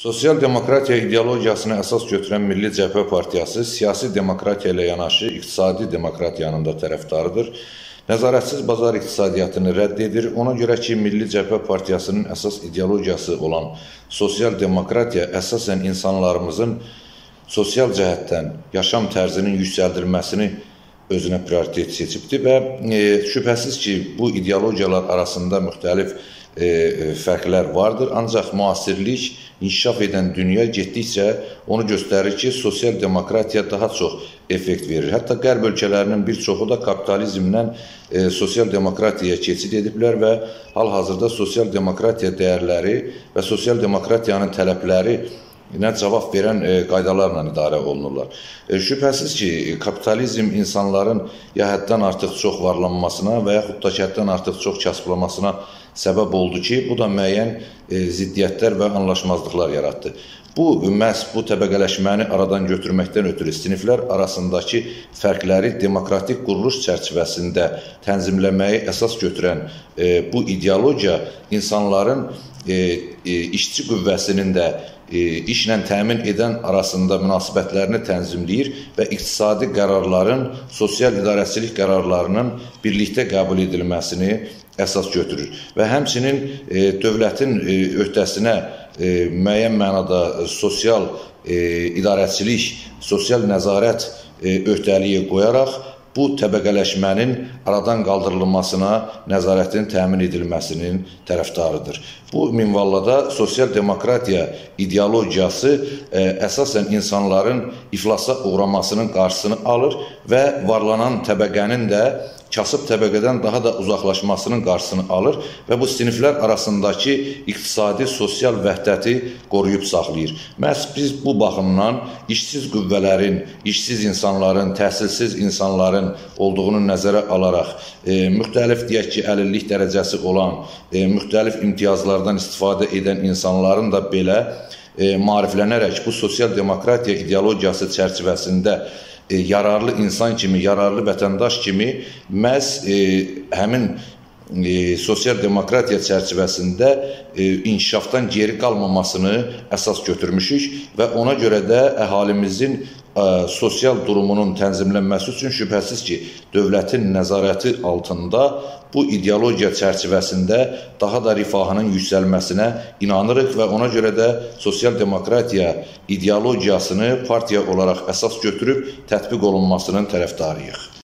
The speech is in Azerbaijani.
Sosial demokratiya ideologiyasını əsas götürən Milli Cəbhə Partiyası siyasi demokratiya ilə yanaşı iqtisadi demokratiyanın da tərəfdarıdır. Nəzarətsiz bazar iqtisadiyyatını rədd edir. Ona görə ki, Milli Cəbhə Partiyasının əsas ideologiyası olan sosial demokratiya əsasən insanlarımızın sosial cəhətdən yaşam tərzinin yüksəldilməsini özünə prioritet seçibdir və şübhəsiz ki, bu ideologiyalar arasında müxtəlif fərqlər vardır. Ancaq müasirlik, inkişaf edən dünya getdikcə onu göstərir ki, sosial demokratiya daha çox effekt verir. Hətta qərb ölkələrinin bir çoxu da kapitalizmdən sosial demokratiyaya keçid ediblər və hal-hazırda sosial demokratiya dəyərləri və sosial demokratiyanın tələbləri cavab verən qaydalarla idarə olunurlar. Şübhəsiz ki, kapitalizm insanların ya həddən artıq çox varlanmasına və yaxud da ki, həddən artıq çox kasıblamasına səbəb oldu ki, bu da müəyyən ziddiyyətlər və anlaşmazlıqlar yaratdı. Məhz bu təbəqələşməni aradan götürməkdən ötürü siniflər arasındakı fərqləri demokratik quruluş çərçivəsində tənzimləməyi əsas götürən bu ideologiya insanların işçi qüvvəsinin də işlə təmin edən arasında münasibətlərini tənzimləyir və iqtisadi qərarların, sosial idarəçilik qərarlarının birlikdə qəbul edilməsini əsas götürür. Və həmçinin dövlətin öhdəsinə müəyyən mənada sosial idarəçilik, sosial nəzarət öhdəliyi qoyaraq bu təbəqələşmənin aradan qaldırılmasına nəzarətin təmin edilməsinin tərəfdarıdır. Bu minvallada sosial demokratiya ideologiyası əsasən insanların iflasa uğramasının qarşısını alır və varlanan təbəqənin də kasıb təbəqədən daha da uzaqlaşmasının qarşısını alır və bu siniflər arasındakı iqtisadi, sosial vəhdəti qoruyub saxlayır. Məhz biz bu baxımdan işsiz qüvvələrin, işsiz insanların, təhsilsiz insanların olduğunu nəzərə alaraq, müxtəlif deyək ki, əlillik dərəcəsi olan, müxtəlif imtiyazlardan istifadə edən insanların da belə maariflənərək bu sosial demokratiya ideologiyası çərçivəsində yararlı insan kimi, yararlı vətəndaş kimi məhz həmin sosial demokratiya çərçivəsində inkişafdan geri qalmamasını əsas götürmüşük və ona görə də əhalimizin sosial durumunun tənzimlənməsi üçün şübhəsiz ki, dövlətin nəzarəti altında bu ideologiya çərçivəsində daha da rifahının yüksəlməsinə inanırıq və ona görə də sosial demokratiya ideologiyasını partiya olaraq əsas götürüb tətbiq olunmasının tərəfdarıyıq.